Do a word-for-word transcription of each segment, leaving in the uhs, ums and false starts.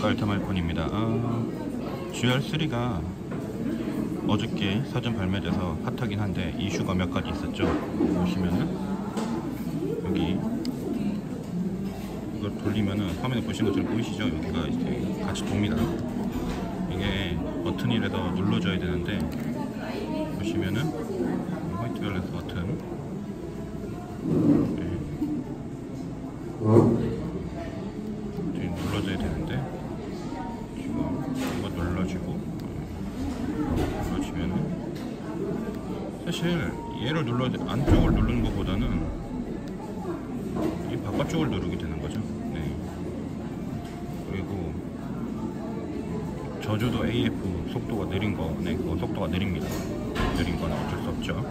알타말폰입니다. 아, 지알 쓰리가 어저께 사전 발매돼서 핫하긴 한데 이슈가 몇 가지 있었죠. 보시면은 여기 이걸 돌리면은 화면에 보시는 것처럼 보이시죠? 여기가 이제 같이 돕니다. 이게 버튼이라도 눌러줘야 되는데 보시면은 화이트 밸런스 버튼 네. 눌러줘야 되는데 지금 이거 눌러주고 눌러주면은 사실 얘를 눌러 안쪽을 누르는 것보다는 이 바깥쪽을 누르게 되는 거죠. 네. 그리고 저주도 에이에프 속도가 느린 거, 네, 그거 속도가 느립니다. 느린 건 어쩔 수 없죠.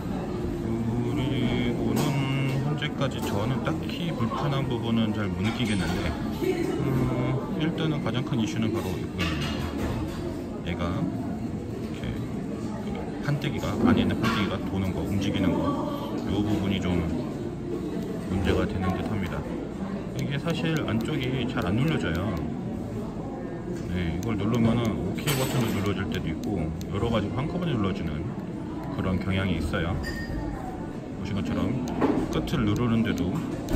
그리고는 현재까지 저는 딱히 불편한 부분은 잘 못 느끼겠는데, 음, 일단은 가장 큰 이슈는 바로 이 부분입니다. 얘가 이렇게 판때기가 안에 있는 판때기가 도는 거, 움직이는 거, 이 부분이 좀 문제가 되는 듯 합니다. 이게 사실 안쪽이 잘 안 눌러져요. 네, 이걸 누르면은 오케이 버튼을 눌러줄 때도 있고 여러가지 한꺼번에 눌러주는 그런 경향이 있어요. 보신 것처럼 끝을 누르는데도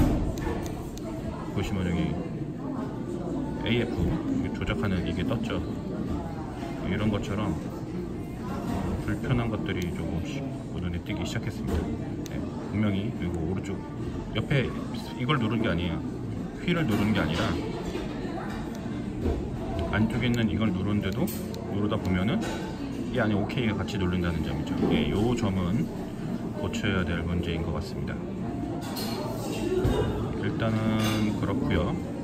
보시면 여기 에이에프 조작하는 이게 떴죠. 이런 것처럼 불편한 것들이 조금씩 눈에 띄기 시작했습니다. 네, 분명히 그리고 오른쪽 옆에 이걸 누르는 게 아니에요. 휠을 누르는 게 아니라 안쪽에 있는 이걸 누르는데도 누르다 보면은 이 안에 오케이가 같이 누른다는 점이죠. 예, 요 점은 고쳐야 될 문제인 것 같습니다. 일단은 그렇고요.